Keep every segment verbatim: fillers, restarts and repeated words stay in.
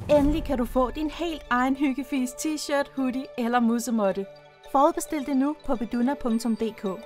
Endelig kan du få din helt egen hyggefis t-shirt, hoodie eller musemåtte. Forudbestil det nu på beduna punktum d k.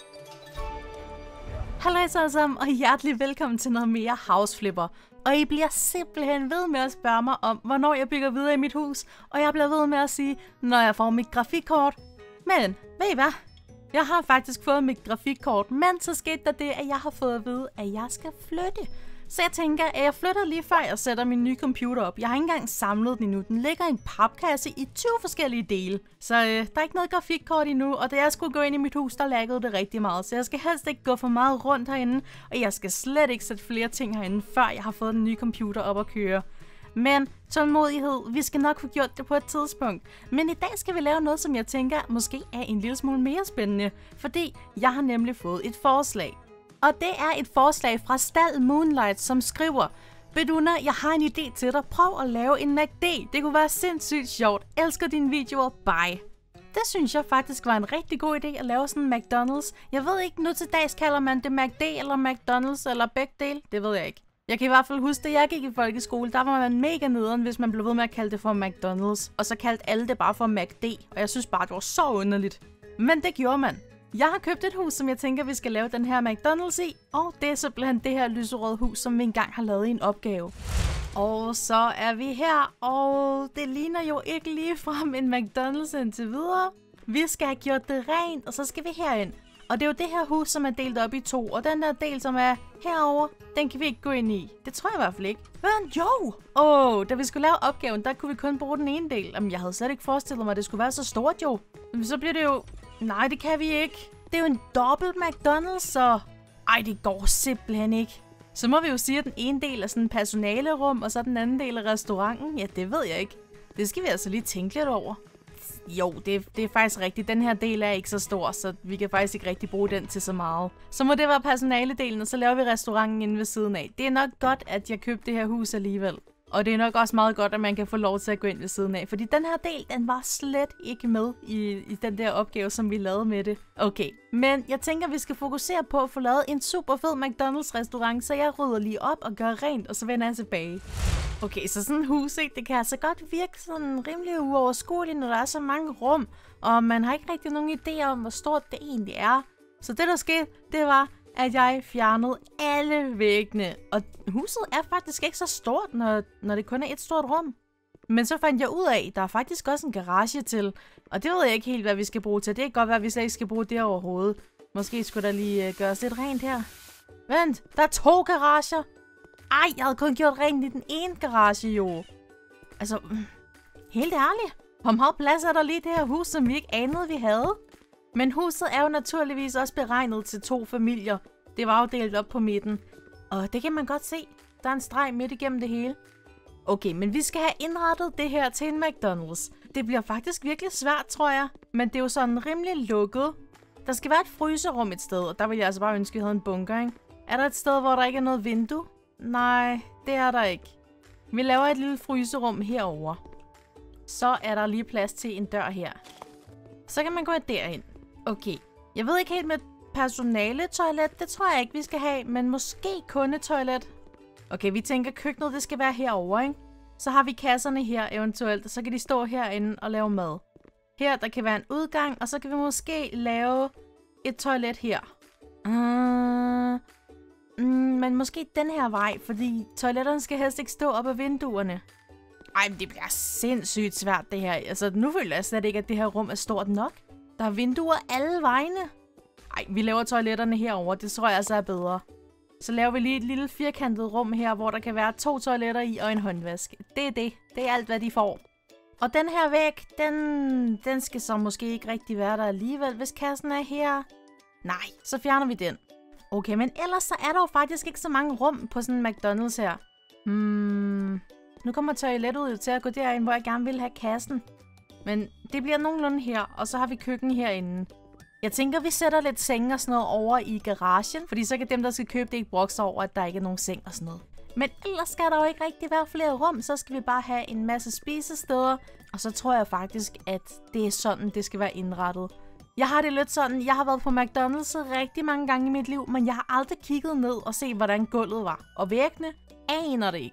Hallo alle sammen, og hjertelig velkommen til noget mere Houseflipper. Og I bliver simpelthen ved med at spørge mig om, hvornår jeg bygger videre i mit hus. Og jeg bliver ved med at sige, når jeg får mit grafikkort. Men, ved I hvad? Jeg har faktisk fået mit grafikkort, men så skete der det, at jeg har fået at vide, at jeg skal flytte. Så jeg tænker, at jeg flytter lige før jeg sætter min nye computer op. Jeg har ikke engang samlet den endnu. Den ligger i en papkasse i tyve forskellige dele. Så øh, der er ikke noget grafikkort endnu, og da jeg skulle gå ind i mit hus, der laggede det rigtig meget. Så jeg skal helst ikke gå for meget rundt herinde, og jeg skal slet ikke sætte flere ting herinde, før jeg har fået den nye computer op at køre. Men tålmodighed, vi skal nok få gjort det på et tidspunkt. Men i dag skal vi lave noget, som jeg tænker måske er en lille smule mere spændende. Fordi jeg har nemlig fået et forslag. Og det er et forslag fra Stald Moonlight, som skriver: Beduna, jeg har en idé til dig. Prøv at lave en McD. Det kunne være sindssygt sjovt. Elsker dine videoer. Bye. Det synes jeg faktisk var en rigtig god idé at lave sådan en McDonald's. Jeg ved ikke, nu til dags kalder man det McD eller McDonald's eller begge dele. Det ved jeg ikke. Jeg kan i hvert fald huske, at jeg gik i folkeskole, der var man mega nederen, hvis man blev ved med at kalde det for McDonald's. Og så kaldte alle det bare for McD. Og jeg synes bare, det var så underligt. Men det gjorde man. Jeg har købt et hus, som jeg tænker, vi skal lave den her McDonald's i. Og det er simpelthen det her lyserøde hus, som vi engang har lavet i en opgave. Og så er vi her, og det ligner jo ikke ligefrem en McDonald's indtil videre. Vi skal have gjort det rent, og så skal vi herind. Og det er jo det her hus, som er delt op i to. Og den der del, som er herover, den kan vi ikke gå ind i. Det tror jeg i hvert fald ikke. Men jo! Åh, oh, da vi skulle lave opgaven, der kunne vi kun bruge den ene del. Jamen, jeg havde slet ikke forestillet mig, at det skulle være så stort jo. Men så bliver det jo... Nej, det kan vi ikke. Det er jo en dobbelt McDonald's, så... Ej, det går simpelthen ikke. Så må vi jo sige, at den ene del er sådan en personalerum, og så den anden del er restauranten. Ja, det ved jeg ikke. Det skal vi altså lige tænke lidt over. Jo, det, det er faktisk rigtigt. Den her del er ikke så stor, så vi kan faktisk ikke rigtig bruge den til så meget. Så må det være personaledelen, og så laver vi restauranten inde ved siden af. Det er nok godt, at jeg købte det her hus alligevel. Og det er nok også meget godt, at man kan få lov til at gå ind ved siden af. Fordi den her del, den var slet ikke med i, i den der opgave, som vi lavede med det. Okay, men jeg tænker, at vi skal fokusere på at få lavet en super fed McDonald's-restaurant. Så jeg rydder lige op og gør rent, og så vender jeg tilbage. Okay, så sådan et hus, ikke? Det kan altså godt virke sådan rimelig uoverskueligt, når der er så mange rum. Og man har ikke rigtig nogen idé om, hvor stort det egentlig er. Så det, der skete, det var... at jeg fjernede alle væggene. Og huset er faktisk ikke så stort, når, når det kun er et stort rum. Men så fandt jeg ud af, at der er faktisk også en garage til. Og det ved jeg ikke helt, hvad vi skal bruge til. Det kan godt være, at vi slet ikke skal bruge det overhovedet. Måske skulle der lige uh, gøres lidt rent her. Vent, der er to garager. Ej, jeg havde kun gjort rent i den ene garage jo. Altså, helt ærligt. Hvor meget plads er der lige i det her hus, som vi ikke anede, vi havde? Men huset er jo naturligvis også beregnet til to familier. Det var jo delt op på midten. Og det kan man godt se. Der er en streg midt igennem det hele. Okay, men vi skal have indrettet det her til en McDonald's. Det bliver faktisk virkelig svært, tror jeg. Men det er jo sådan rimelig lukket. Der skal være et fryserum et sted, og der vil jeg altså bare ønske, at vi havde en bunker, ikke? Er der et sted, hvor der ikke er noget vindue? Nej, det er der ikke. Vi laver et lille fryserum herover. Så er der lige plads til en dør her. Så kan man gå derind. Okay, jeg ved ikke helt med personaletoilet, det tror jeg ikke, vi skal have, men måske kundetoilet. Okay, vi tænker, køkkenet, det skal være herover, ikke? Så har vi kasserne her eventuelt, og så kan de stå herinde og lave mad. Her, der kan være en udgang, og så kan vi måske lave et toilet her. Uh, mm, men måske den her vej, fordi toiletterne skal helst ikke stå op ad vinduerne. Ej, men det bliver sindssygt svært, det her. Altså, nu føler jeg slet ikke, at det her rum er stort nok. Der er vinduer alle vegne. Ej, vi laver toiletterne herover. Det tror jeg altså er bedre. Så laver vi lige et lille firkantet rum her, hvor der kan være to toiletter i og en håndvask. Det er det. Det er alt, hvad de får. Og den her væg, den, den skal så måske ikke rigtig være der alligevel, hvis kassen er her. Nej, så fjerner vi den. Okay, men ellers så er der jo faktisk ikke så mange rum på sådan en McDonald's her. Hmm... Nu kommer toilettet til at gå derind, hvor jeg gerne vil have kassen. Men det bliver nogenlunde her, og så har vi køkken herinde. Jeg tænker, vi sætter lidt senge og sådan noget over i garagen, fordi så kan dem, der skal købe det, ikke brokke sig over, at der ikke er nogen seng og sådan noget. Men ellers skal der jo ikke rigtig være flere rum, så skal vi bare have en masse spisesteder. Og så tror jeg faktisk, at det er sådan, det skal være indrettet. Jeg har det lidt sådan, jeg har været på McDonald's rigtig mange gange i mit liv, men jeg har aldrig kigget ned og set, hvordan gulvet var. Og væggene aner det ikke.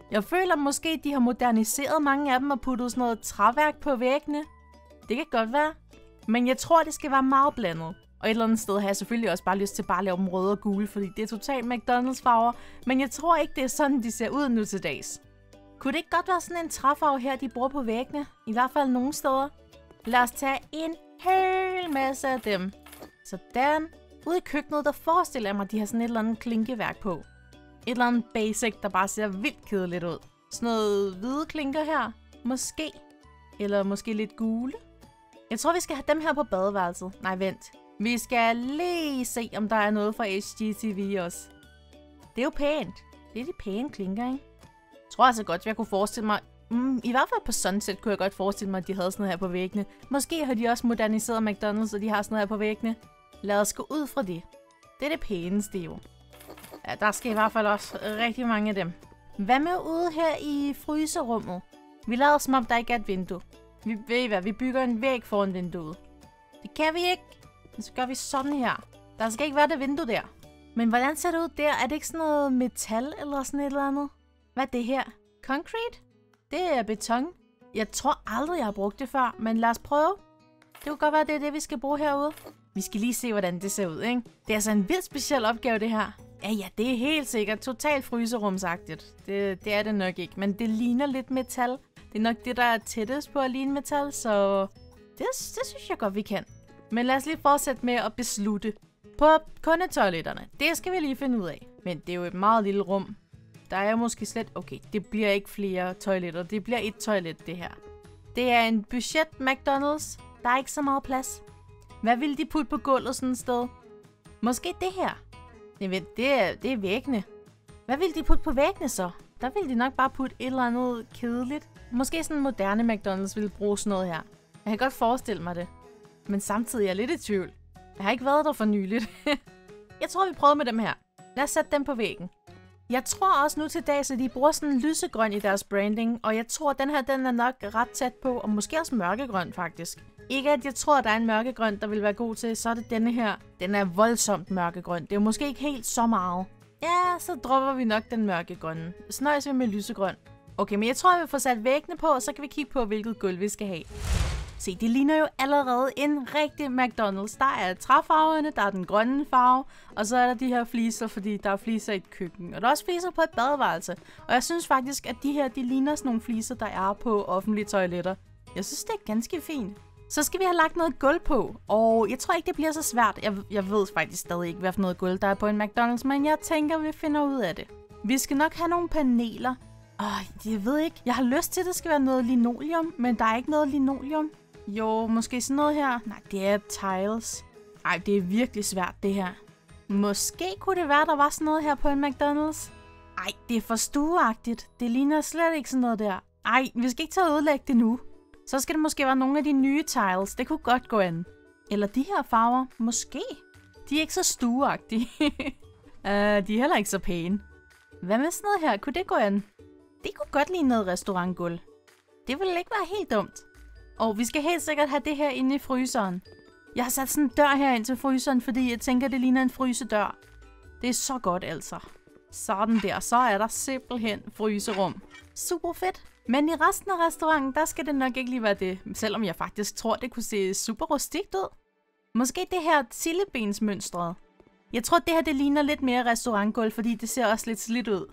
Jeg føler måske, de har moderniseret mange af dem og puttet sådan noget træværk på væggene. Det kan godt være. Men jeg tror, det skal være meget blandet. Og et eller andet sted har jeg selvfølgelig også bare lyst til bare at lave dem røde og gule, fordi det er totalt McDonald's farver. Men jeg tror ikke, det er sådan, de ser ud nu til dags. Kunne det ikke godt være sådan en træfarve her, de bruger på væggene? I hvert fald nogle steder. Lad os tage en hel masse af dem. Sådan. Ude i køkkenet, der forestiller jeg mig, at de har sådan et eller andet klinkeværk på. Et eller andet basic, der bare ser vildt kedeligt ud. Sådan noget hvide klinker her. Måske. Eller måske lidt gule. Jeg tror, vi skal have dem her på badeværelset. Nej, vent. Vi skal lige se, om der er noget fra H G T V også. Det er jo pænt. Det er de pæne klinker, ikke? Jeg tror altså godt, jeg kunne forestille mig... Mm, I hvert fald på Sunset kunne jeg godt forestille mig, at de havde sådan noget her på væggene. Måske har de også moderniseret McDonald's, og de har sådan noget her på væggene. Lad os gå ud fra det. Det er det pæneste jo. Ja, der skal i hvert fald også rigtig mange af dem. Hvad med ude her i fryserummet? Vi lader som om, der ikke er et vindue. Vi ved hvad, vi bygger en væg foran vinduet. Det kan vi ikke. Så gør vi sådan her. Der skal ikke være det vindue der. Men hvordan ser det ud der? Er det ikke sådan noget metal eller sådan et eller andet? Hvad er det her? Concrete? Det er beton. Jeg tror aldrig, jeg har brugt det før, men lad os prøve. Det kunne godt være, det er det, vi skal bruge herude. Vi skal lige se, hvordan det ser ud, ikke? Det er altså en vildt speciel opgave, det her. Ja, ja, det er helt sikkert totalt fryserumsagtigt. Det, det er det nok ikke, men det ligner lidt metal. Det er nok det, der er tættest på at ligne metal, så det, det synes jeg godt, vi kan. Men lad os lige fortsætte med at beslutte. På kundetoiletterne, det skal vi lige finde ud af. Men det er jo et meget lille rum. Der er måske slet... Okay, det bliver ikke flere toiletter. Det bliver et toilet, det her. Det er en budget McDonald's. Der er ikke så meget plads. Hvad vil de putte på gulvet sådan et sted? Måske det her. Det er, det er væggene. Hvad vil de putte på væggene så? Der vil de nok bare putte et eller andet kedeligt. Måske sådan en moderne McDonald's ville bruge sådan noget her. Jeg kan godt forestille mig det. Men samtidig er jeg lidt i tvivl. Jeg har ikke været der for nyligt. Jeg tror, vi prøver med dem her. Lad os sætte dem på væggen. Jeg tror også nu til dags, at de bruger sådan en lysegrøn i deres branding. Og jeg tror, at den her den er nok ret tæt på. Og måske også mørkegrøn faktisk. Ikke at jeg tror, at der er en mørkegrøn, der vil være god til. Så er det denne her. Den er voldsomt mørkegrøn. Det er jo måske ikke helt så meget. Ja, så dropper vi nok den mørkegrønne. Så nøjes vi med lysegrøn. Okay, men jeg tror, at vi får sat væggene på, og så kan vi kigge på, hvilket gulv vi skal have. Se, det ligner jo allerede en rigtig McDonald's. Der er træfarverne, der er den grønne farve, og så er der de her fliser, fordi der er fliser i et køkken. Og der er også fliser på et badeværelse. Og jeg synes faktisk, at de her, de ligner sådan nogle fliser, der er på offentlige toiletter. Jeg synes, det er ganske fint. Så skal vi have lagt noget gulv på, og jeg tror ikke, det bliver så svært. Jeg, jeg ved faktisk stadig ikke, hvad for noget gulv der er på en McDonald's, men jeg tænker, vi finder ud af det. Vi skal nok have nogle paneler. Åh, jeg ved ikke. Jeg har lyst til, at det skal være noget linoleum, men der er ikke noget linoleum. Jo, måske sådan noget her. Nej, det er tiles. Ej, det er virkelig svært, det her. Måske kunne det være, der var sådan noget her på en McDonald's. Ej, det er for stueagtigt. Det ligner slet ikke sådan noget der. Ej, vi skal ikke tage og ødelægge det nu. Så skal det måske være nogle af de nye tiles. Det kunne godt gå an. Eller de her farver. Måske. De er ikke så stueagtige. uh, de er heller ikke så pæne. Hvad med sådan noget her? Kunne det gå an? Det kunne godt ligne noget restaurantgulv. Det ville ikke være helt dumt. Og vi skal helt sikkert have det her inde i fryseren. Jeg har sat sådan en dør her ind til fryseren, fordi jeg tænker, det ligner en frysedør. Det er så godt altså. Sådan der. Så er der simpelthen fryserum. Super fedt. Men i resten af restauranten, der skal det nok ikke lige være det. Selvom jeg faktisk tror, det kunne se super rustikt ud. Måske det her sillebensmønstret. Jeg tror, det her det ligner lidt mere restaurantgulv, fordi det ser også lidt slidt ud.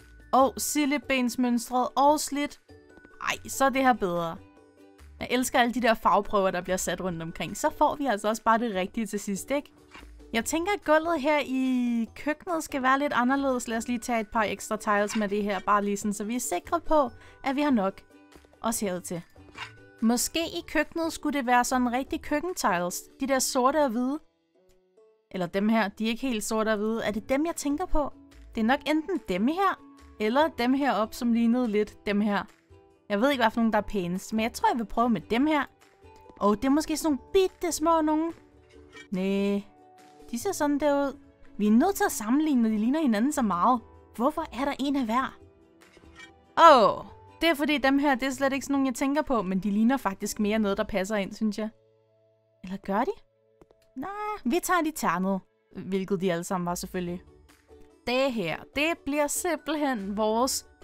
Og sillebensmønstret og slidt. Ej, så er det her bedre. Jeg elsker alle de der farveprøver, der bliver sat rundt omkring. Så får vi altså også bare det rigtige til sidst, ikke? Jeg tænker, at gulvet her i køkkenet skal være lidt anderledes. Lad os lige tage et par ekstra tiles med det her, bare lige sådan, så vi er sikre på, at vi har nok. Også herud til. Måske i køkkenet skulle det være sådan rigtig køkkentiles. De der sorte og hvide. Eller dem her, de er ikke helt sorte og hvide. Er det dem, jeg tænker på? Det er nok enten dem her, eller dem heroppe, som lignede lidt dem her. Jeg ved ikke, hvad for nogen, der er pænest, men jeg tror, jeg vil prøve med dem her. Og det er måske sådan nogle bitte små nogen. Næh, de ser sådan der ud. Vi er nødt til at sammenligne, når de ligner hinanden så meget. Hvorfor er der en af hver? Åh, oh, det er fordi dem her, det er slet ikke sådan nogen, jeg tænker på, men de ligner faktisk mere noget, der passer ind, synes jeg. Eller gør de? Nej, vi tager de ternede, hvilket de alle sammen var selvfølgelig. Det her, det bliver simpelthen vores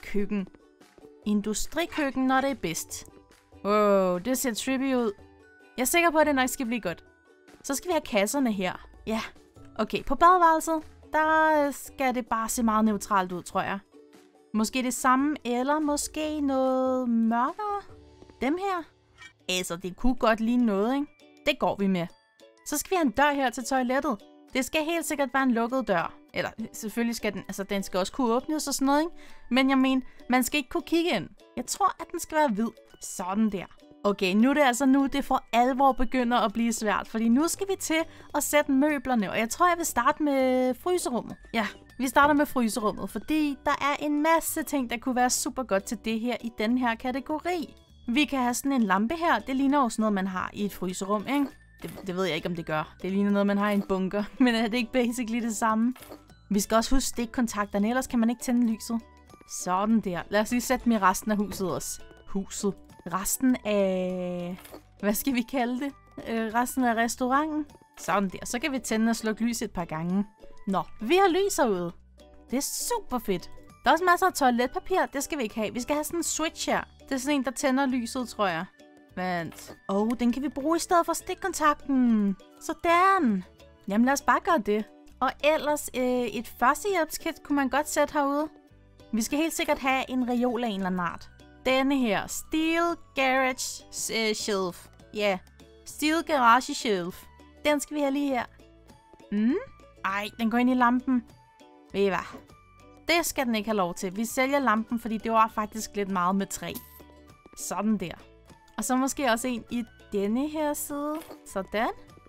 køkken. Industrikøkken, når det er bedst. Wow, det ser trippy ud. Jeg er sikker på, at det nok skal blive godt. Så skal vi have kasserne her. Ja, okay. På badeværelset, der skal det bare se meget neutralt ud, tror jeg. Måske det samme, eller måske noget mørkere. Dem her. Altså, det kunne godt ligne noget, ikke? Det går vi med. Så skal vi have en dør her til toilettet. Det skal helt sikkert være en lukket dør. Eller selvfølgelig skal den, altså den skal også kunne åbnes og sådan noget, ikke? Men jeg mener, man skal ikke kunne kigge ind. Jeg tror, at den skal være hvid. Sådan der. Okay, nu er det altså nu, det for alvor begynder at blive svært. Fordi nu skal vi til at sætte møblerne. Og jeg tror, jeg vil starte med fryserummet. Ja, vi starter med fryserummet. Fordi der er en masse ting, der kunne være super godt til det her i den her kategori. Vi kan have sådan en lampe her. Det ligner jo sådan noget, man har i et fryserum, ikke? Det, det ved jeg ikke, om det gør. Det ligner noget, man har i en bunker. Men er det ikke basically det samme? Vi skal også huske stikkontakterne, ellers kan man ikke tænde lyset. Sådan der. Lad os lige sætte dem i resten af huset også. Huset. Resten af... Hvad skal vi kalde det? Øh, resten af restauranten. Sådan der. Så kan vi tænde og slukke lys et par gange. Nå, vi har lys herude. Det er super fedt. Der er også masser af toiletpapir. Det skal vi ikke have. Vi skal have sådan en switch her. Det er sådan en, der tænder lyset, tror jeg. Vent. Åh, oh, den kan vi bruge i stedet for stikkontakten. Sådan. Jamen lad os bare gøre det. Og ellers øh, et førstehjælpskit kunne man godt sætte herude. Vi skal helt sikkert have en reol af en eller anden art. Denne her. Steel Garage uh, Shelf. Ja. Yeah. Steel Garage Shelf. Den skal vi have lige her. Mm? Ej, den går ind i lampen. Ved I hvad? Det skal den ikke have lov til. Vi sælger lampen, fordi det var faktisk lidt meget med træ. Sådan der. Og så måske også en i denne her side. Sådan.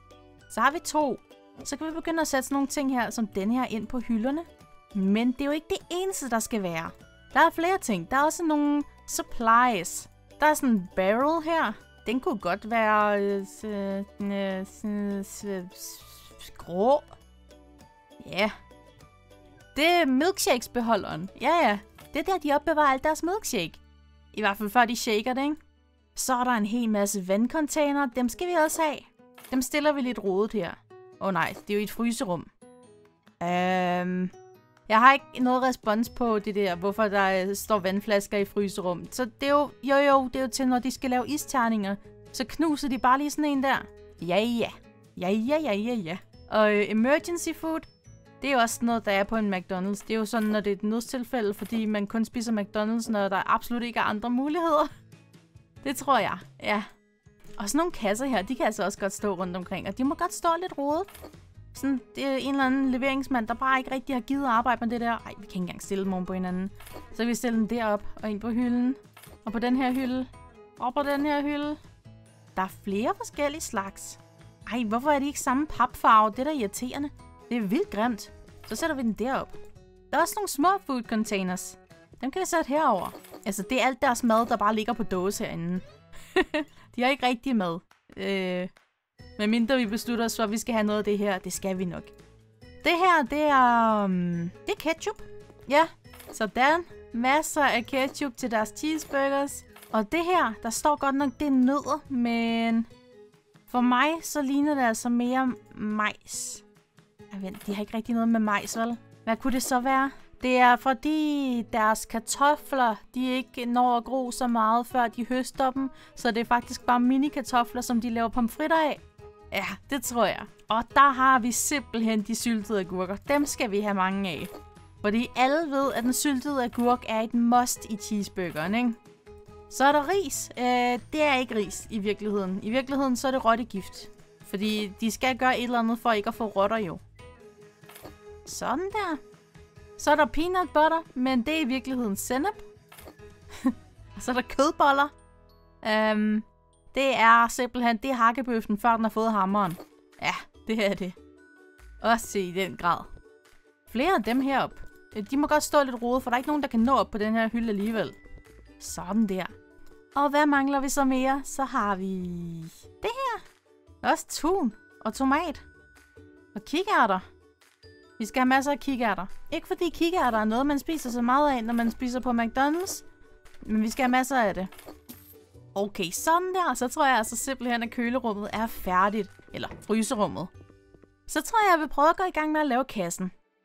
Så har vi to. Så kan vi begynde at sætte sådan nogle ting her, som denne her, ind på hylderne. Men det er jo ikke det eneste, der skal være. Der er flere ting. Der er også nogle supplies. Der er sådan en barrel her. Den kunne godt være øh, øh, grå. Ja. Det er milkshakes-beholderen. Ja, ja. Det er der, de opbevarer alt deres milkshake. I hvert fald før de shaker det, ikke? Så er der en hel masse vandcontainer. Dem skal vi også have. Dem stiller vi lidt rodet her. Åh oh, nej, det er jo et fryserum. Øhm... Jeg har ikke noget respons på det der, hvorfor der står vandflasker i fryserum. Så det er jo, jo jo, det er jo til, når de skal lave isterninger. Så knuser de bare lige sådan en der. Ja, ja. Ja, ja, ja, ja, ja. Og uh, emergency food, det er jo også noget, der er på en McDonald's. Det er jo sådan, når det er et nødstilfælde, fordi man kun spiser McDonald's, når der absolut ikke er andre muligheder. Det tror jeg, ja. Og sådan nogle kasser her, de kan altså også godt stå rundt omkring, og de må godt stå lidt rodet. Sådan, det er en eller anden leveringsmand, der bare ikke rigtig har givet at arbejde med det der. Ej, vi kan ikke engang stille dem oven på hinanden. Så kan vi stille den derop og ind på hylden. Og på den her hylde. Og på den her hylde. Der er flere forskellige slags. Ej, hvorfor er de ikke samme papfarve? Det er da irriterende. Det er vildt grimt. Så sætter vi den derop. Der er også nogle små food containers. Dem kan vi sætte herover. Altså, det er alt deres mad, der bare ligger på dåse herinde. De har ikke rigtig mad. Øh... Men mindre vi beslutter os for, at vi skal have noget af det her, det skal vi nok. Det her, det er... Um, det er ketchup. Ja, sådan. Masser af ketchup til deres cheeseburgers. Og det her, der står godt nok, det er nødder, men... For mig, så ligner det altså mere majs. Jeg vent, de har ikke rigtig noget med majs, vel? Hvad kunne det så være? Det er fordi deres kartofler, de ikke når at gro så meget, før de høster dem. Så det er faktisk bare mini-kartofler, som de laver pomfritter af. Ja, det tror jeg. Og der har vi simpelthen de syltede agurker. Dem skal vi have mange af. Fordi alle ved, at den syltede agurk er et must i cheeseburgeren, ikke? Så er der ris. Øh, det er ikke ris i virkeligheden. I virkeligheden så er det rottegift. Fordi de skal gøre et eller andet for ikke at få rotter jo. Sådan der. Så er der peanut butter, men det er i virkeligheden sennep. Og så er der kødboller. Um, det er simpelthen, det er hakkebøffen, før den har fået hammeren. Ja, det er det. Også i den grad. Flere af dem heroppe. De må godt stå lidt rodet, for der er ikke nogen, der kan nå op på den her hylde alligevel. Sådan der. Og hvad mangler vi så mere? Så har vi det her. Også tun og tomat. Og kikærter. Vi skal have masser af kikærter. Ikke fordi kikærter er noget, man spiser så meget af, når man spiser på McDonald's. Men vi skal have masser af det. Okay, sådan der. Så tror jeg altså simpelthen, at kølerummet er færdigt. Eller fryserummet. Så tror jeg, jeg vil prøve at gå i gang med at lave kassen.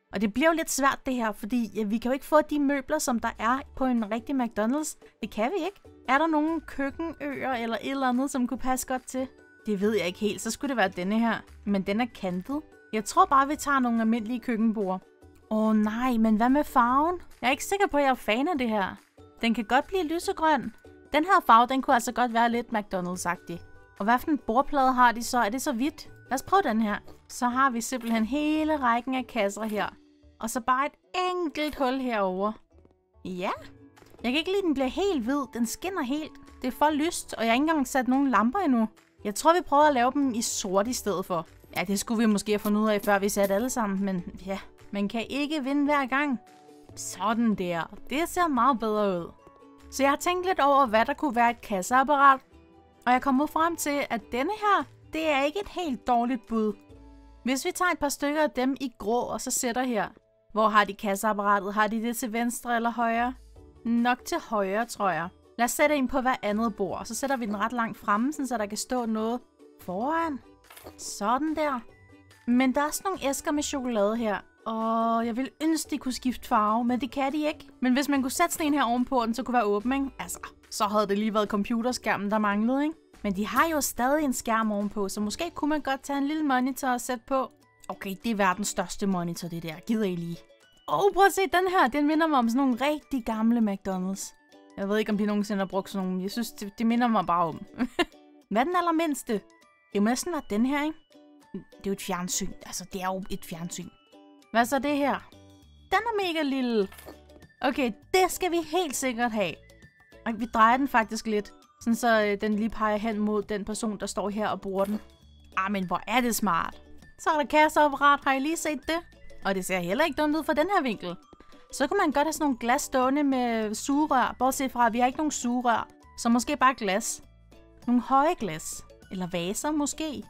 Og det bliver jo lidt svært det her, fordi ja, vi kan jo ikke få de møbler, som der er på en rigtig McDonald's. Det kan vi ikke. Er der nogle køkkenøer eller et eller andet, som kunne passe godt til? Det ved jeg ikke helt. Så skulle det være denne her. Men den er kantet. Jeg tror bare, vi tager nogle almindelige køkkenborde. Åh oh, nej, men hvad med farven? Jeg er ikke sikker på, at jeg er fan af det her. Den kan godt blive lysegrøn. Den her farve, den kunne altså godt være lidt McDonald's-agtig. Og hvad for en bordplade har de så? Er det så hvidt? Lad os prøve den her. Så har vi simpelthen hele rækken af kasser her. Og så bare et enkelt hul herover. Ja. Jeg kan ikke lide, den bliver helt hvid. Den skinner helt. Det er for lyst, og jeg har ikke engang sat nogen lamper endnu. Jeg tror, vi prøver at lave dem i sort i stedet for. Ja, det skulle vi måske have fundet ud af, før vi satte alle sammen. Men ja, man kan ikke vinde hver gang. Sådan der. Det ser meget bedre ud. Så jeg har tænkt lidt over, hvad der kunne være et kasseapparat. Og jeg kom ud frem til, at denne her, det er ikke et helt dårligt bud. Hvis vi tager et par stykker af dem i grå, og så sætter her. Hvor har de kasseapparatet? Har de det til venstre eller højre? Nok til højre, tror jeg. Lad os sætte en på hver andet bord, og så sætter vi den ret langt fremme, så der kan stå noget foran. Sådan der. Men der er sådan nogle æsker med chokolade her. Og jeg vil ønske, de kunne skifte farve, men det kan de ikke. Men hvis man kunne sætte sådan en her ovenpå, og den så kunne være åben, ikke? Altså, så havde det lige været computerskærmen, der manglede, ikke? Men de har jo stadig en skærm ovenpå, så måske kunne man godt tage en lille monitor og sætte på. Okay, det er verdens største monitor, det der. Gider I lige? Åh, oh, prøv at se den her. Den minder mig om sådan nogle rigtig gamle McDonald's. Jeg ved ikke, om de nogensinde har brugt sådan nogle. Jeg synes, det, det minder mig bare om. Hvad er den allermindste? Det må næsten være den her, ikke? Det er jo et fjernsyn. Altså, det er jo et fjernsyn. Hvad så det her? Den er mega lille. Okay, det skal vi helt sikkert have. Og vi drejer den faktisk lidt. Sådan så øh, den lige peger hen mod den person, der står her og bruger den. Ah, men hvor er det smart. Så er der kasseapparat. Har I lige set det? Og det ser heller ikke dumt ud fra den her vinkel. Så kunne man godt have sådan nogle glas stående med sugerør. Bortset fra, at vi har ikke nogen sugerør. Så måske bare glas. Nogle høje glas. Eller vaser måske.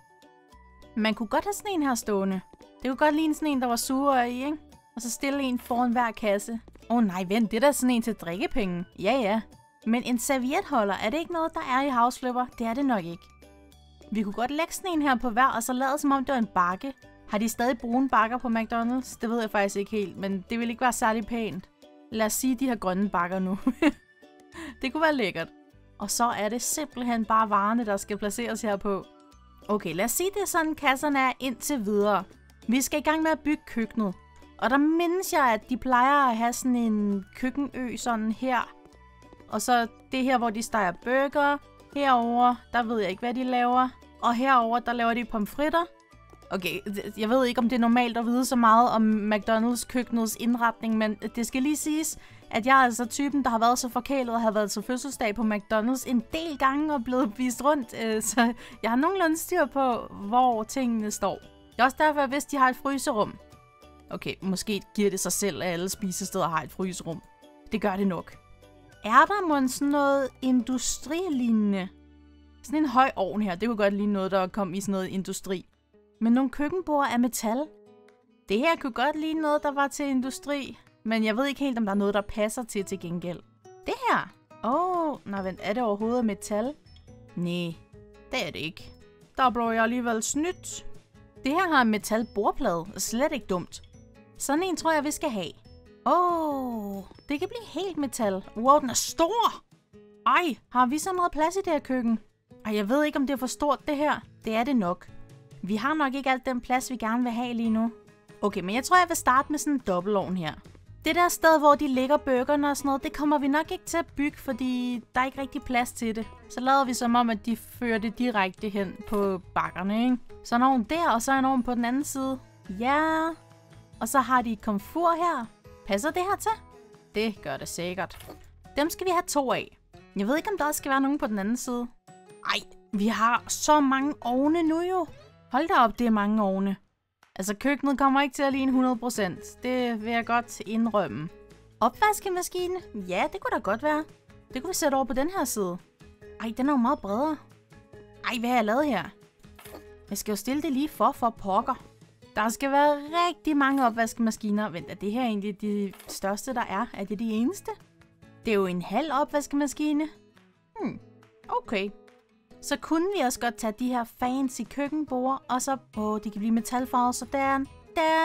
Man kunne godt have sådan en her stående. Det kunne godt ligne sådan en, der var sugerør i, ikke? Og så stille en foran hver kasse. Åh oh, nej, vent, det er da sådan en til drikkepenge. Ja, ja. Men en servietholder, er det ikke noget, der er i House Flipper? Det er det nok ikke. Vi kunne godt lægge sådan en her på hver, og så lade som om det var en bakke. Har de stadig brune bakker på McDonald's? Det ved jeg faktisk ikke helt, men det vil ikke være særlig pænt. Lad os sige, de her grønne bakker nu. Det kunne være lækkert. Og så er det simpelthen bare varerne, der skal placeres her på. Okay, lad os sige, det er sådan, kasserne er indtil videre. Vi skal i gang med at bygge køkkenet. Og der mindes jeg, at de plejer at have sådan en køkkenø sådan her. Og så det her, hvor de steger burger. Herover, der ved jeg ikke, hvad de laver. Og herover, der laver de pomfritter. Okay, jeg ved ikke, om det er normalt at vide så meget om McDonald's køkkenets indretning, men det skal lige siges, at jeg er altså typen, der har været så forkælet og har været til fødselsdag på McDonald's en del gange og blevet vist rundt. Så jeg har nogenlunde styr på, hvor tingene står. Det er også derfor, hvis de har et fryserum. Okay, måske giver det sig selv, at alle spisesteder har et fryserum. Det gør det nok. Er der måske sådan noget industrilignende? Sådan en høj ovn her, det kunne godt ligne noget, der kom i sådan noget industri. Men nogle køkkenbord af metal. Det her kunne godt ligne noget, der var til industri. Men jeg ved ikke helt, om der er noget, der passer til til gengæld. Det her. Åh, oh, nej vent, er det overhovedet metal? Nej, det er det ikke. Der blev jeg alligevel snydt. Det her har en metal bordplade. Slet ikke dumt. Sådan en tror jeg, vi skal have. Åh, oh, det kan blive helt metal. Wow, den er stor. Ej, har vi så meget plads i det her køkken? Ej, jeg ved ikke, om det er for stort det her. Det er det nok. Vi har nok ikke alt den plads, vi gerne vil have lige nu. Okay, men jeg tror, jeg vil starte med sådan en dobbeltovn her. Det der sted, hvor de lægger burgerne og sådan noget, det kommer vi nok ikke til at bygge, fordi der er ikke rigtig plads til det. Så lader vi som om, at de fører det direkte hen på bakkerne, ikke? Så en ovn der, og så en ovn på den anden side. Ja. Og så har de et komfur her. Passer det her til? Det gør det sikkert. Dem skal vi have to af. Jeg ved ikke, om der også skal være nogen på den anden side. Ej, vi har så mange ovne nu jo. Hold da op, det er mange ovne. Altså, køkkenet kommer ikke til at ligne hundrede procent. Det vil jeg godt indrømme. Opvaskemaskine? Ja, det kunne da godt være. Det kunne vi sætte over på den her side. Ej, den er jo meget bredere. Ej, hvad har jeg lavet her? Jeg skal jo stille det lige for, for pokker. Der skal være rigtig mange opvaskemaskiner. Vent, er det her egentlig de største, der er? Er det de eneste? Det er jo en halv opvaskemaskine. Hmm, okay. Så kunne vi også godt tage de her fancy køkkenborde, og så, åh, de kan blive metalfarvet, sådan, der,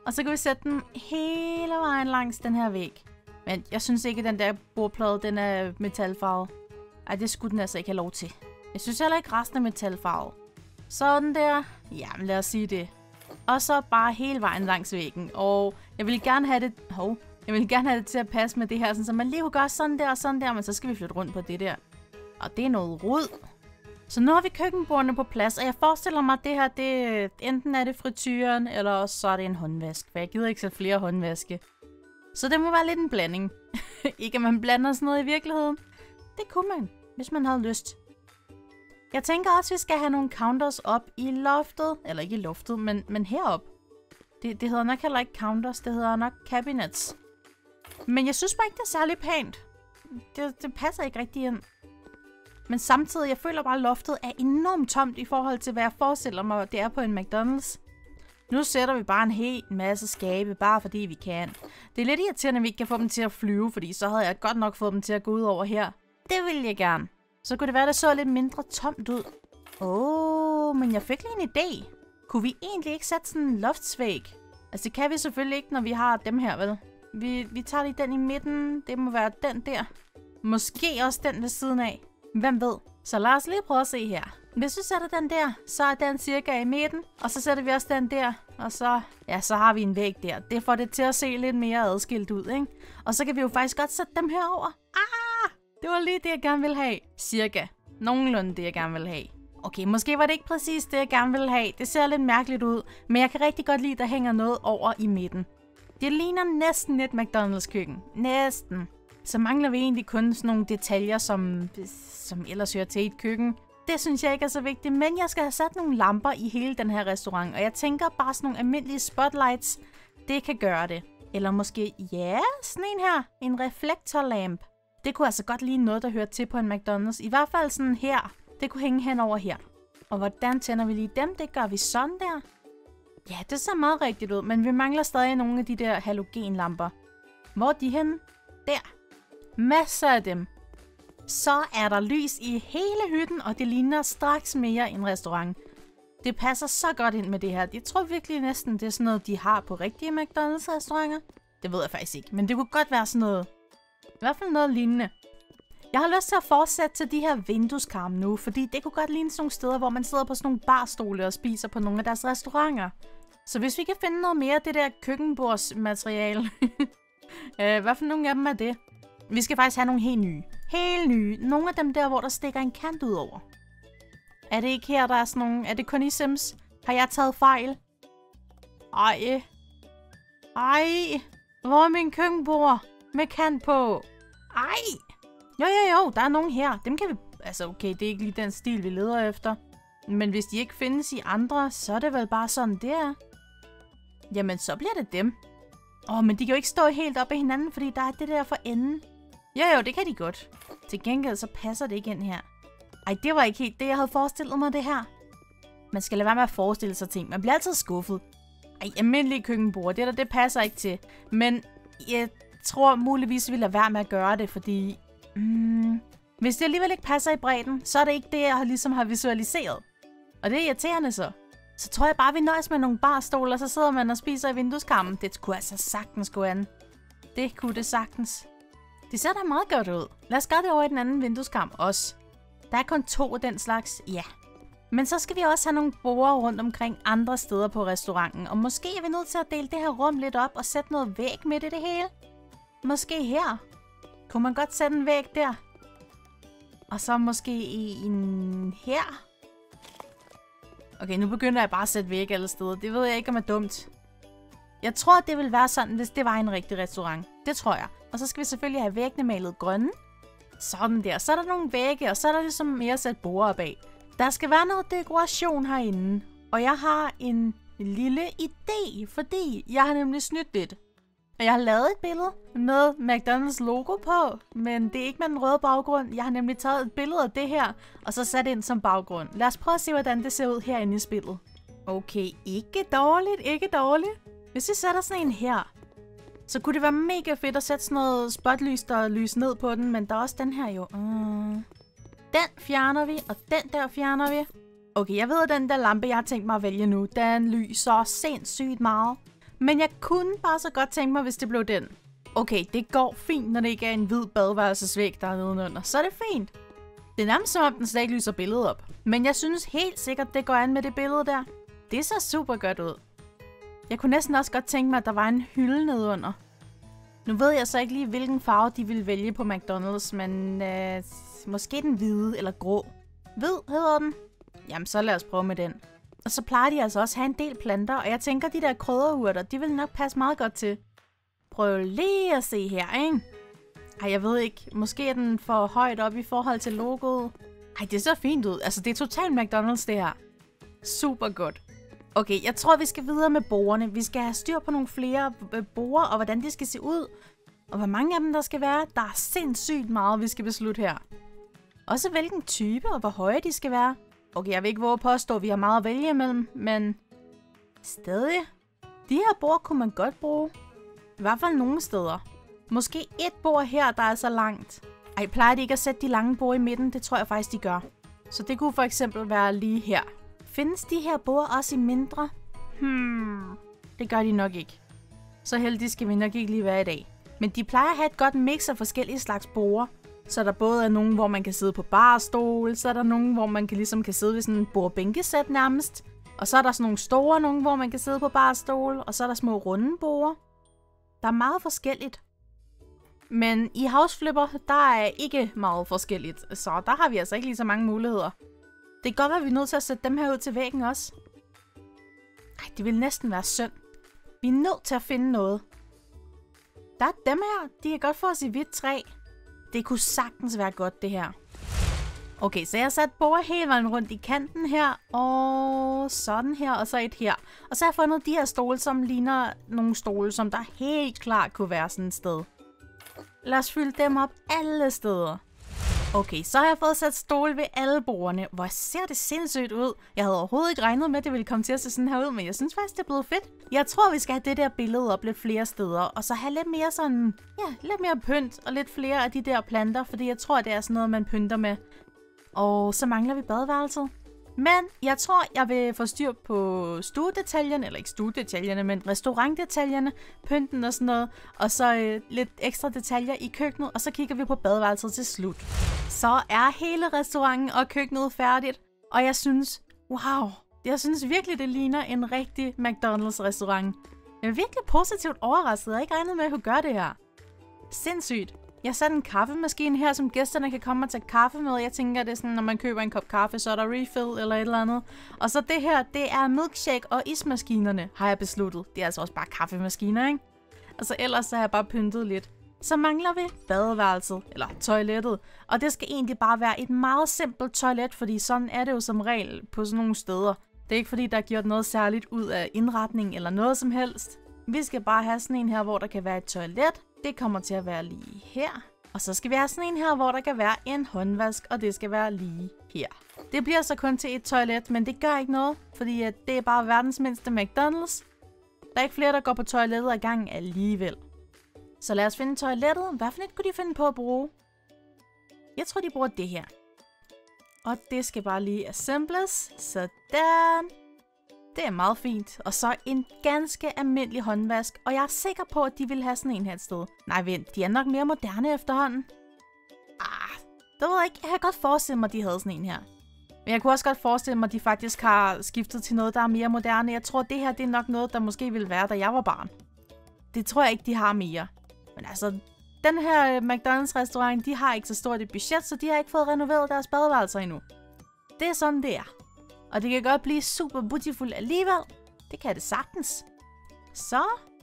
Og så kan vi sætte den hele vejen langs den her væg. Men jeg synes ikke, at den der bordplade, den er metalfarvet. Ej, det skulle den altså ikke have lov til. Jeg synes heller ikke, resten er metalfarvet. Sådan der. Jamen, lad os sige det. Og så bare hele vejen langs væggen. Og jeg vil gerne have det... Hov. Jeg vil gerne have det til at passe med det her, så man lige kunne gøre sådan der og sådan der, men så skal vi flytte rundt på det der. Og det er noget rod. Så nu har vi køkkenbordene på plads, og jeg forestiller mig, at det her, det, enten er det frityren, eller så er det en håndvask. For jeg gider ikke sætte flere håndvaske. Så det må være lidt en blanding. Ikke at man blander sådan noget i virkeligheden. Det kunne man, hvis man havde lyst. Jeg tænker også, at vi skal have nogle counters op i loftet. Eller ikke i loftet, men, men herop. Det, det hedder nok heller ikke counters, det hedder nok cabinets. Men jeg synes bare ikke, det er særlig pænt. Det, det passer ikke rigtig ind. Men samtidig, jeg føler bare, at loftet er enormt tomt i forhold til, hvad jeg forestiller mig, det er på en McDonald's. Nu sætter vi bare en hel masse skabe, bare fordi vi kan. Det er lidt irriterende, at vi ikke kan få dem til at flyve, fordi så havde jeg godt nok fået dem til at gå ud over her. Det ville jeg gerne. Så kunne det være, at det så lidt mindre tomt ud. Åh, oh, men jeg fik lige en idé. Kunne vi egentlig ikke sætte sådan en loftsvæg? Altså, det kan vi selvfølgelig ikke, når vi har dem her, vel? Vi, vi tager lige den i midten. Det må være den der. Måske også den ved siden af. Hvem ved? Så lad os lige prøve at se her. Hvis vi sætter den der, så er den cirka i midten. Og så sætter vi også den der. Og så, ja, så har vi en væg der. Det får det til at se lidt mere adskilt ud, ikke? Og så kan vi jo faktisk godt sætte dem herover. Ah! Det var lige det, jeg gerne ville have. Cirka. Nogenlunde det, jeg gerne ville have. Okay, måske var det ikke præcis det, jeg gerne ville have. Det ser lidt mærkeligt ud. Men jeg kan rigtig godt lide, at der hænger noget over i midten. Det ligner næsten et McDonald's køkken. Næsten. Så mangler vi egentlig kun sådan nogle detaljer, som, som ellers hører til et køkken. Det synes jeg ikke er så vigtigt, men jeg skal have sat nogle lamper i hele den her restaurant. Og jeg tænker bare sådan nogle almindelige spotlights, det kan gøre det. Eller måske, ja, sådan en her. En reflektorlamp. Det kunne altså godt ligne noget, der hører til på en McDonald's. I hvert fald sådan her. Det kunne hænge hen over her. Og hvordan tænder vi lige dem? Det gør vi sådan der. Ja, det ser meget rigtigt ud, men vi mangler stadig nogle af de der halogenlamper. Hvor er de henne? Der. Masser af dem. Så er der lys i hele hytten, og det ligner straks mere en restaurant. Det passer så godt ind med det her. Jeg tror virkelig næsten, det er sådan noget, de har på rigtige McDonald's-restauranter. Det ved jeg faktisk ikke, men det kunne godt være sådan noget. I hvert fald noget lignende. Jeg har lyst til at fortsætte til de her vindueskarme nu, fordi det kunne godt ligne sådan nogle steder, hvor man sidder på sådan nogle barstole og spiser på nogle af deres restauranter. Så hvis vi kan finde noget mere af det der køkkenbordsmateriale. øh, hvad for nogle af dem er det? Vi skal faktisk have nogle helt nye. Helt nye. Nogle af dem der, hvor der stikker en kant ud over. Er det ikke her, der er sådan nogle... Er det kun i Sims? Har jeg taget fejl? Ej. Ej. Hvor er min køkkenbord? Med kant på. Ej. Jo, jo, jo. Der er nogen her. Dem kan vi... Altså, okay, det er ikke lige den stil, vi leder efter. Men hvis de ikke findes i andre, så er det vel bare sådan, det er. Jamen, så bliver det dem. Åh, oh, men de kan jo ikke stå helt op ad hinanden, fordi der er det der for enden. Jo, jo, det kan de godt. Til gengæld, så passer det ikke ind her. Ej, det var ikke helt det, jeg havde forestillet mig, det her. Man skal lade være med at forestille sig ting. Man bliver altid skuffet. Ej, almindelige køkkenbord, det der, det passer ikke til. Men jeg tror muligvis, vi lader være med at gøre det, fordi... Mm, hvis det alligevel ikke passer i bredden, så er det ikke det, jeg ligesom har visualiseret. Og det er irriterende så. Så tror jeg bare, vi nøjes med nogle barstol, og så sidder man og spiser i vindueskarmen. Det kunne altså sagtens gå an. Det kunne det sagtens. Det ser da meget godt ud. Lad os gøre det over i den anden vindueskarm også. Der er kun to af den slags, ja. Men så skal vi også have nogle borde rundt omkring andre steder på restauranten. Og måske er vi nødt til at dele det her rum lidt op og sætte noget væg midt i det hele. Måske her. Kunne man godt sætte en væg der? Og så måske en her. Okay, nu begynder jeg bare at sætte væg alle steder. Det ved jeg ikke, om er dumt. Jeg tror, det ville være sådan, hvis det var en rigtig restaurant. Det tror jeg. Og så skal vi selvfølgelig have væggene malet grønne. Sådan der. Så er der nogle vægge, og så er der ligesom mere at sætte borde op af. Der skal være noget dekoration herinde. Og jeg har en lille idé, fordi jeg har nemlig snydt lidt. Og jeg har lavet et billede med McDonald's logo på, men det er ikke med den røde baggrund. Jeg har nemlig taget et billede af det her, og så sat ind som baggrund. Lad os prøve at se, hvordan det ser ud herinde i spillet. Okay, ikke dårligt, ikke dårligt. Hvis vi sætter sådan en her, så kunne det være mega fedt at sætte sådan noget spotlys, der lyser ned på den, men der er også den her jo. Uh, den fjerner vi, og den der fjerner vi. Okay, jeg ved, at den der lampe, jeg har tænkt mig at vælge nu, den lyser sindssygt meget. Men jeg kunne bare så godt tænke mig, hvis det blev den. Okay, det går fint, når det ikke er en hvid badeværelsesvæg, der er nedenunder. Så er det fint. Det er nærmest som om, den slet ikke lyser billedet op. Men jeg synes helt sikkert, det går an med det billede der. Det ser super godt ud. Jeg kunne næsten også godt tænke mig, at der var en hylde nedenunder. Nu ved jeg så ikke lige, hvilken farve de ville vælge på McDonald's, men øh, måske den hvide eller grå. Hvid hedder den. Jamen, så lad os prøve med den. Og så plejer de altså også at have en del planter, og jeg tænker, de der krydderurter, de vil nok passe meget godt til. Prøv lige at se her, ikke? Ej, jeg ved ikke. Måske er den for højt op i forhold til logoet. Ej, det ser fint ud. Altså, det er totalt McDonald's, det her. Super godt. Okay, jeg tror, vi skal videre med bordene. Vi skal have styr på nogle flere borde, og hvordan de skal se ud. Og hvor mange af dem der skal være. Der er sindssygt meget, vi skal beslutte her. Også hvilken type, og hvor høje de skal være. Okay, jeg vil ikke våge at påstå, at vi har meget at vælge imellem, men stadig. De her bord kunne man godt bruge. I hvert fald nogle steder. Måske et bord her, der er så langt. Ej, plejer de ikke at sætte de lange bord i midten? Det tror jeg faktisk, de gør. Så det kunne for eksempel være lige her. Findes de her bord også i mindre? Hmm, det gør de nok ikke. Så heldige skal vi nok ikke lige være i dag. Men de plejer at have et godt mix af forskellige slags borde. Så der både er nogen, hvor man kan sidde på barstol, så er der nogen, hvor man kan, ligesom kan sidde ved sådan en bordbænkesæt nærmest. Og så er der sådan nogle store nogen, hvor man kan sidde på barstol, og så er der små runde borde. Der er meget forskelligt. Men i House Flipper, der er ikke meget forskelligt, så der har vi altså ikke lige så mange muligheder. Det kan godt være, at vi er nødt til at sætte dem her ud til væggen også. Ej, det vil næsten være synd. Vi er nødt til at finde noget. Der er dem her. De kan godt få os i hvidt træ. Det kunne sagtens være godt, det her. Okay, så jeg har sat bordet hele vejen rundt i kanten her. Og sådan her, og så et her. Og så har jeg fundet de her stole, som ligner nogle stole, som der helt klart kunne være sådan et sted. Lad os fylde dem op alle steder. Okay, så har jeg fået sat stole ved alle bordene. Hvor ser det sindssygt ud. Jeg havde overhovedet ikke regnet med, at det ville komme til at se sådan her ud, men jeg synes faktisk, det er blevet fedt. Jeg tror, vi skal have det der billede op lidt flere steder, og så have lidt mere sådan, ja, lidt mere pynt, og lidt flere af de der planter, fordi jeg tror, det er sådan noget, man pynter med. Og så mangler vi badeværelset. Men jeg tror, jeg vil få styr på stuedetaljerne, eller ikke stuedetaljerne, men restaurantdetaljerne, pynten og sådan noget, og så øh, lidt ekstra detaljer i køkkenet, og så kigger vi på badeværelset til slut. Så er hele restauranten og køkkenet færdigt, og jeg synes, wow, jeg synes virkelig, det ligner en rigtig McDonald's restaurant. Jeg er virkelig positivt overrasket, jeg har ikke regnet med, at jeg kunne gøre det her. Sindssygt. Jeg satte en kaffemaskine her, som gæsterne kan komme og tage kaffe med. Jeg tænker, det er sådan, når man køber en kop kaffe, så er der refill eller et eller andet. Og så det her, det er milkshake og ismaskinerne, har jeg besluttet. Det er altså også bare kaffemaskiner, ikke? Og så ellers så har jeg bare pyntet lidt. Så mangler vi badeværelset, eller toilettet. Og det skal egentlig bare være et meget simpelt toilet, fordi sådan er det jo som regel på sådan nogle steder. Det er ikke fordi, der er gjort noget særligt ud af indretning eller noget som helst. Vi skal bare have sådan en her, hvor der kan være et toilet. Det kommer til at være lige her. Og så skal vi have sådan en her, hvor der kan være en håndvask, og det skal være lige her. Det bliver så kun til et toilet, men det gør ikke noget, fordi at det er bare verdens mindste McDonald's. Der er ikke flere, der går på toilettet ad gangen alligevel. Så lad os finde toilettet. Hvad for et kunne de finde på at bruge? Jeg tror, de bruger det her. Og det skal bare lige assembles. Sådan. Det er meget fint. Og så en ganske almindelig håndvask. Og jeg er sikker på, at de vil have sådan en her et sted. Nej, vent. De er nok mere moderne efterhånden. Ah, det ved jeg ikke. Jeg kan godt forestille mig, at de havde sådan en her. Men jeg kunne også godt forestille mig, at de faktisk har skiftet til noget, der er mere moderne. Jeg tror, at det her det er nok noget, der måske ville være, da jeg var barn. Det tror jeg ikke, de har mere. Men altså, den her McDonald's restaurant, de har ikke så stort et budget, så de har ikke fået renoveret deres badeværelser endnu. Det er sådan, det er. Og det kan godt blive super beautiful alligevel. Det kan det sagtens. Så,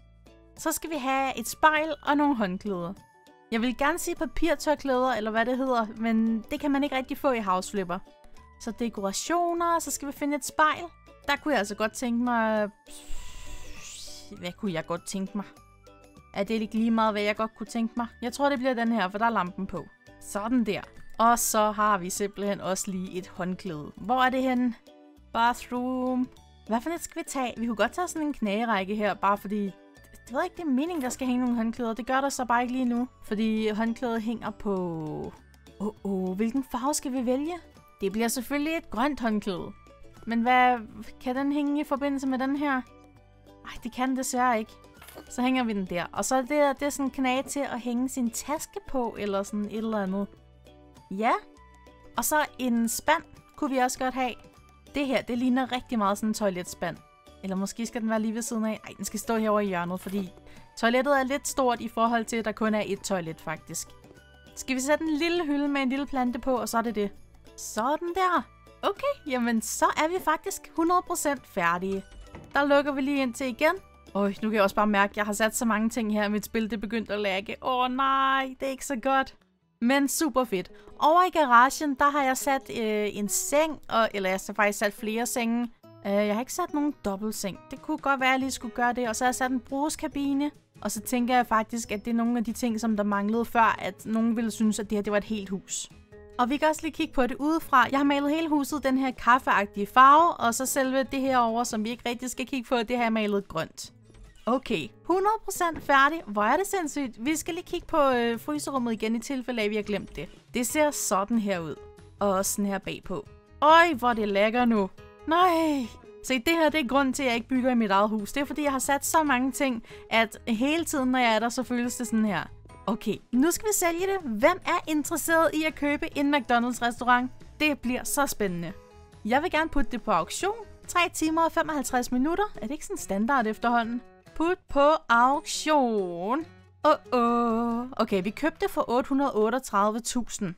så skal vi have et spejl og nogle håndklæder. Jeg vil gerne sige papirtørklæder, eller hvad det hedder, men det kan man ikke rigtig få i House Flipper. Så dekorationer, så skal vi finde et spejl. Der kunne jeg altså godt tænke mig... Hvad kunne jeg godt tænke mig? Er det ikke lige meget, hvad jeg godt kunne tænke mig? Jeg tror, det bliver den her, for der er lampen på. Sådan der. Og så har vi simpelthen også lige et håndklæde. Hvor er det henne? Bathroom. Hvad for et skal vi tage? Vi kunne godt tage sådan en knagerække her, bare fordi... Det ved ikke, det er meningen, der skal hænge nogle håndklæder. Det gør der så bare ikke lige nu. Fordi håndklædet hænger på... Åh, oh, oh, hvilken farve skal vi vælge? Det bliver selvfølgelig et grønt håndklæde. Men hvad... Kan den hænge i forbindelse med den her? Ej, det kan den desværre ikke. Så hænger vi den der. Og så er det, det er sådan en knage til at hænge sin taske på, eller sådan et eller andet. Ja. Og så en spand kunne vi også godt have. Det her, det ligner rigtig meget sådan en toiletspand. Eller måske skal den være lige ved siden af. Ej, den skal stå herovre i hjørnet, fordi toilettet er lidt stort i forhold til, at der kun er et toilet, faktisk. Skal vi sætte en lille hylde med en lille plante på, og så er det det. Sådan der. Okay, jamen så er vi faktisk hundrede procent færdige. Der lukker vi lige ind til igen. Øj, nu kan jeg også bare mærke, at jeg har sat så mange ting her, at mit spil det er begyndt at lagge. Åh nej, det er ikke så godt. Men super fedt. Over i garagen, der har jeg sat øh, en seng, og, eller jeg har faktisk sat flere senge. Uh, jeg har ikke sat nogen dobbeltseng. Det kunne godt være, at jeg lige skulle gøre det. Og så har jeg sat en brugskabine. Og så tænker jeg faktisk, at det er nogle af de ting, som der manglede før, at nogen ville synes, at det her det var et helt hus. Og vi kan også lige kigge på det udefra. Jeg har malet hele huset den her kaffeagtige farve, og så selve det her over, som vi ikke rigtig skal kigge på, det har jeg malet grønt. Okay, hundrede procent færdig. Hvor er det sindssygt. Vi skal lige kigge på øh, fryserummet igen i tilfælde af, at vi har glemt det. Det ser sådan her ud. Og også sådan her bagpå. Øj, hvor det lækker nu. Nej. Se, det her det er grunden til, at jeg ikke bygger i mit eget hus. Det er, fordi jeg har sat så mange ting, at hele tiden, når jeg er der, så føles det sådan her. Okay, nu skal vi sælge det. Hvem er interesseret i at købe en McDonald's restaurant? Det bliver så spændende. Jeg vil gerne putte det på auktion. tre timer og femoghalvtreds minutter. Er det ikke sådan standard efterhånden? Put på auktion. Åh, oh, oh. Okay, vi købte for otte hundrede og otteogtredive tusind.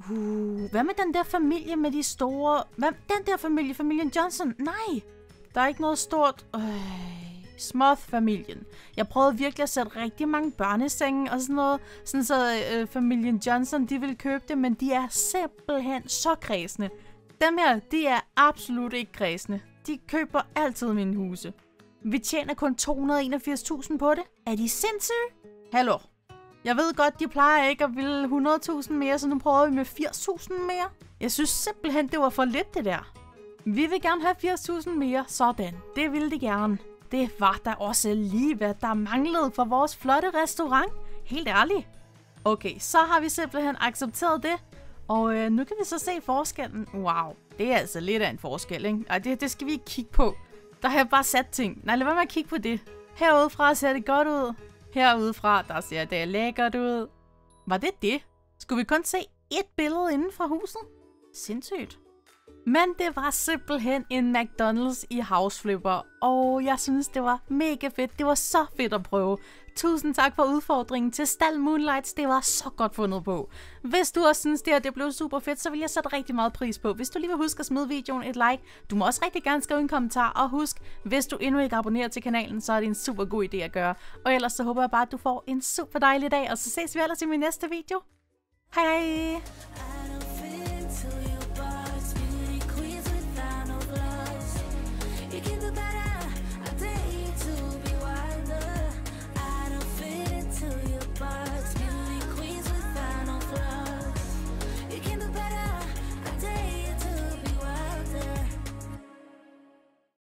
Uh, hvad med den der familie med de store... Hvad den der familie? Familien Johnson? Nej, der er ikke noget stort... Øh, Smoth-familien. Jeg prøvede virkelig at sætte rigtig mange børnesenge og sådan noget, sådan så øh, familien Johnson, de ville købe det, men de er simpelthen så kredsende. Dem her, de er absolut ikke kredsende. De køber altid mine huse. Vi tjener kun to hundrede og enogfirs tusind på det. Er de sindssyge? Hallo? Jeg ved godt, de plejer ikke at ville hundrede tusind mere, så nu prøver vi med firs tusind mere. Jeg synes simpelthen, det var for lidt det der. Vi vil gerne have firs tusind mere. Sådan. Det ville de gerne. Det var der også lige, hvad der manglede for vores flotte restaurant. Helt ærligt. Okay, så har vi simpelthen accepteret det. Og øh, nu kan vi så se forskellen. Wow, det er altså lidt af en forskel, ikke? Ej, det, det skal vi ikke kigge på. Der har jeg bare sat ting. Nej, lad være med at kigge på det. Herudefra ser det godt ud. Herudefra, der ser det lækkert ud. Var det det? Skulle vi kun se ét billede inden fra huset? Sindssygt. Men det var simpelthen en McDonald's i House Flipper, og jeg synes, det var mega fedt. Det var så fedt at prøve. Tusind tak for udfordringen til Stald Moonlights. Det var så godt fundet på. Hvis du også synes, det her det blev super fedt, så vil jeg sætte rigtig meget pris på. Hvis du lige vil huske at smide videoen et like, du må også rigtig gerne skrive en kommentar. Og husk, hvis du endnu ikke abonnerer til kanalen, så er det en super god idé at gøre. Og ellers så håber jeg bare, at du får en super dejlig dag, og så ses vi ellers i min næste video. Hej hej!